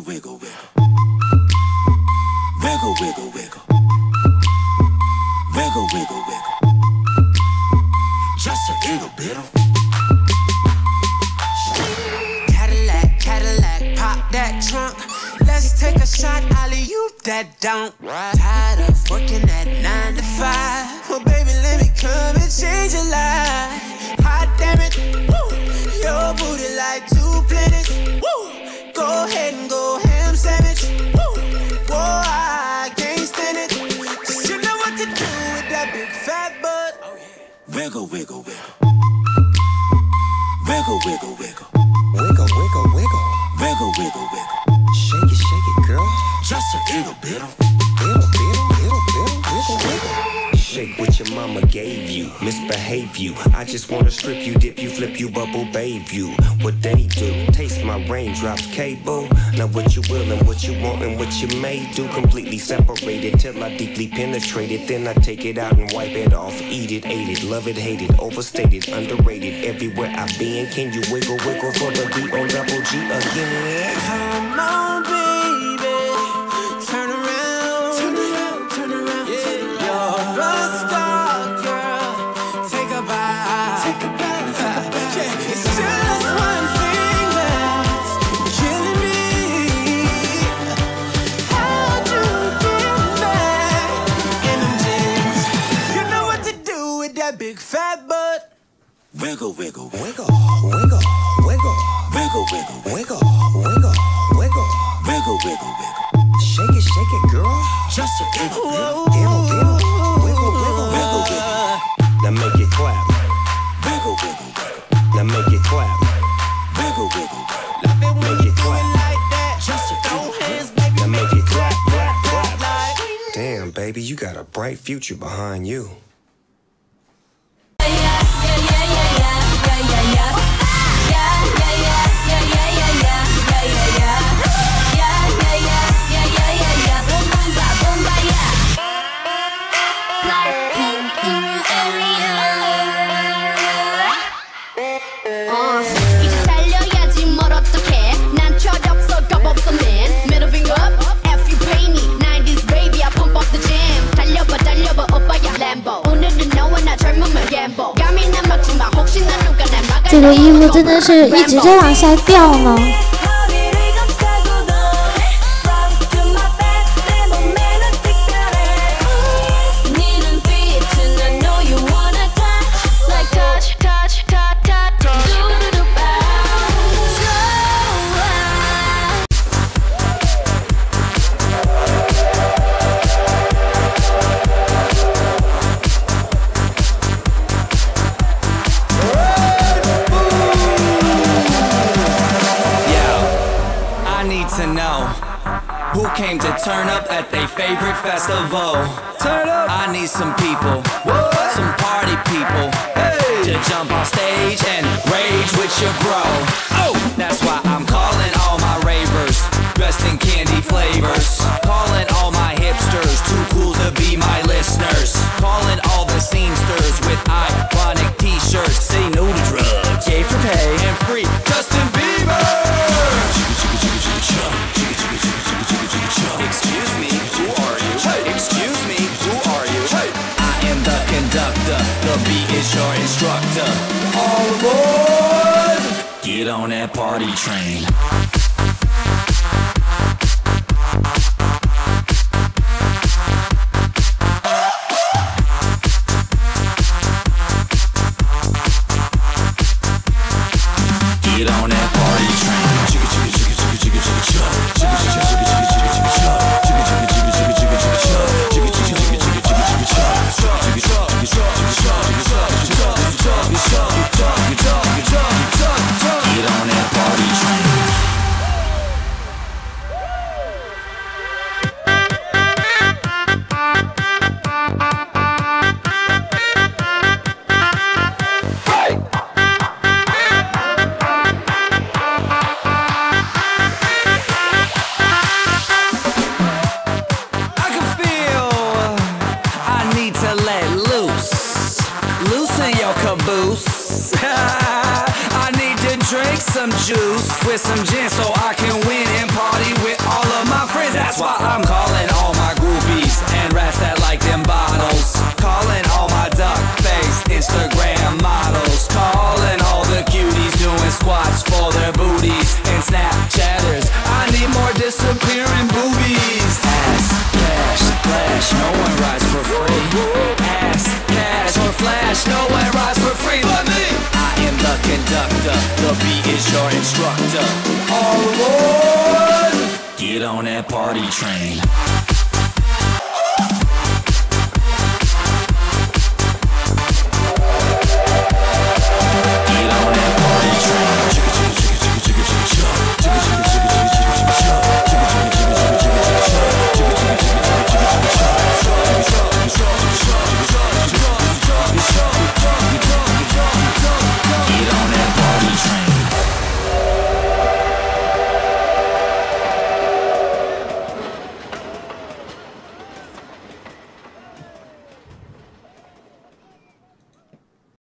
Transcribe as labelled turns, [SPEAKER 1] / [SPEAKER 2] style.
[SPEAKER 1] wiggle, wiggle. Wiggle, wiggle, wiggle. Wiggle, wiggle, wiggle. Just a little bit of Cadillac, Cadillac, pop that trunk. Let's take a shot, alley-oop that don't. Tired of working at 9 to 5. Well, baby, let me come and change your life. Hot damn it, woo. Your booty like 2 planets, woo. Go ahead and go ham sandwich, woo. Whoa, I can't stand it. Cause you know what to do with that big fat butt. Oh, yeah. Wiggle, wiggle, wiggle. Wiggle, wiggle, wiggle.
[SPEAKER 2] Wiggle, wiggle, wiggle.
[SPEAKER 1] Wiggle, wiggle, wiggle.
[SPEAKER 2] Shake it, girl.
[SPEAKER 1] Just a little bit of
[SPEAKER 2] wiggle, wiggle. Shake what your mama gave you, misbehave you. I just wanna strip you, dip you, flip you, bubble bathe you. What they do, taste my raindrops, cable. Now what you will and what you want and what you may do. Completely separated till I deeply penetrate it. Then I take it out and wipe it off. Eat it, ate it, love it, hate it. Overstated, underrated, everywhere I've been. Can you wiggle, wiggle for the D on double G again?
[SPEAKER 1] Come on, baby. Turn around, turn around, turn around. Yeah. You're a star, girl. Take a bite, take a bite, take a bite. Yeah. It's just one thing that's killing me. How'd you get back in them jeans? You know what to do with that big fat butt. Wiggle, wiggle,
[SPEAKER 2] wiggle, wiggle, wiggle,
[SPEAKER 1] wiggle, wiggle,
[SPEAKER 2] wiggle, wiggle, wiggle,
[SPEAKER 1] wiggle, wiggle, wiggle.
[SPEAKER 2] Shake it, girl.
[SPEAKER 1] Just a little
[SPEAKER 2] bit. Wiggle, wiggle,
[SPEAKER 1] wiggle, wiggle.
[SPEAKER 2] Now make it clap.
[SPEAKER 1] Wiggle, wiggle, wiggle.
[SPEAKER 2] Now make it clap.
[SPEAKER 1] Wiggle, wiggle, wiggle.
[SPEAKER 2] Love it when you do it
[SPEAKER 1] like that. Just a little hands, baby.
[SPEAKER 2] Now make it clap, clap, clap. Damn, baby, you got a bright future behind you.
[SPEAKER 3] 이제 달려야지 뭘 어떡해 난 철없어 겁없어 man Middle finger up, F you pay me 90s baby I pump up the jam 달려봐 오빠야 Lambo 오늘은 너와 나 젊음을 gamble 감이나 막지마 혹시나 누가 날 막아
[SPEAKER 4] 这个衣服真的是一直在往下掉呢。
[SPEAKER 5] To know who came to turn up at their favorite festival. Turn up. I need some people, some party people, to jump on stage and rage with your bro. Oh, that's why I'm calling all my ravers, dressed in candy flavors. Calling all my hipsters, too cool to be my listeners. Calling all the scenesters with ironic t-shirts. Say no to drugs, yay for pay, and free Justin Bieber. Excuse me, who are you? Hey. Excuse me, who are you? Hey. I am the conductor, the beat is your instructor. All aboard! Get on that party train. Get on that party train. Chicka chicka chicka chicka chicka chicka chicka chicka chicka chicka chicka chicka Get on that party train. Loosen your caboose. I need to drink some juice with some gin so I can win and party with all of my friends. That's why I'm calling all my groupies and rats that like them bottles. Calling all my duck-faced Instagram models. Calling all the cuties doing squats for their booties and Snapchatters. I need more disappearing boobies. Ass, cash, flash, no one rides for free. Ass, cash, or flash, no one rides for free but me. I am the conductor, the beat is your instructor. All aboard! Get on that party train.